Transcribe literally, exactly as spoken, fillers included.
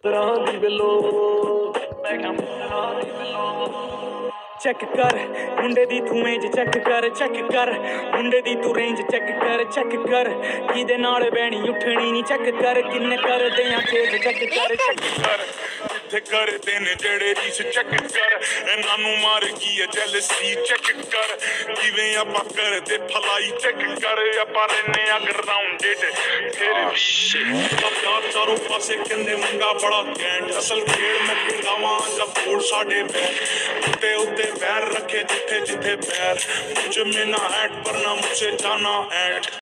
Check कर मुंडे दी तू range check कर चेक कर मुंडे दी तू रेंज चेक कर चेक कर किदे नाल बैणी उठनी नहीं चेक कर किन्ने कर देयां चेक चेक कर चेक कर जिथे कर देने जेड़े रीस चेक कर इन्हां नू मार गई है जेलसी चेक कर किवें आपां कर दे फलाई चेक कर आपां रहने आ ग्राउंडेड फिर भी अब चारों पासे कहंदे मुंडा बड़ा कैंट असल खेड़ मैं खिलावां जब बोल साडे बैठ उत्ते उत्ते पैर रखे जिथे जिथे पैर मुझ में ना ऐट पर ना मुझसे जाना ऐट।